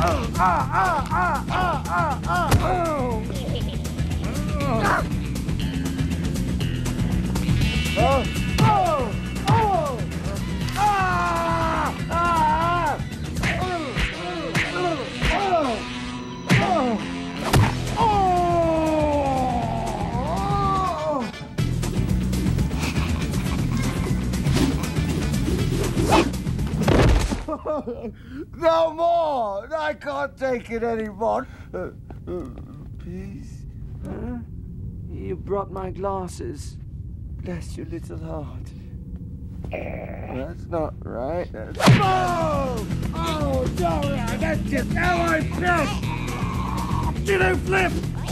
No more! I can't take it anymore. Please? Huh? You brought my glasses. Bless your little heart. That's not right. Oh! Oh, no! That's just how I feel! You don't flip!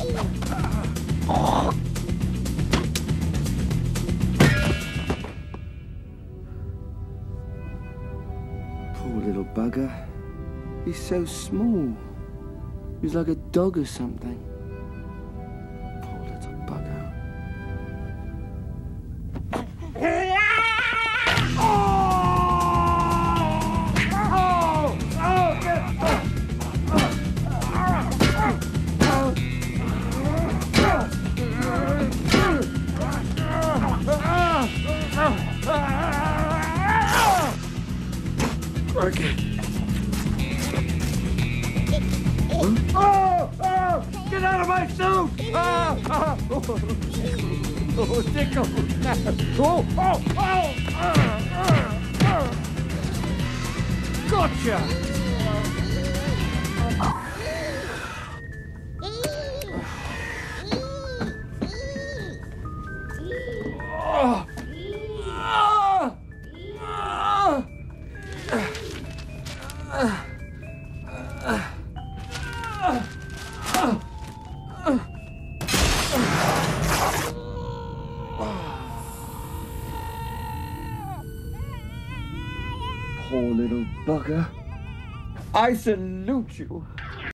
Poor little bugger. He's so small. He's like a dog or something. Poor little bugger. Okay. Oh! Oh! Get out of my suit! Ah! Ah! Oh, tickle! Oh! Oh! Oh! Gotcha! Oh! Poor little bugger. I salute you.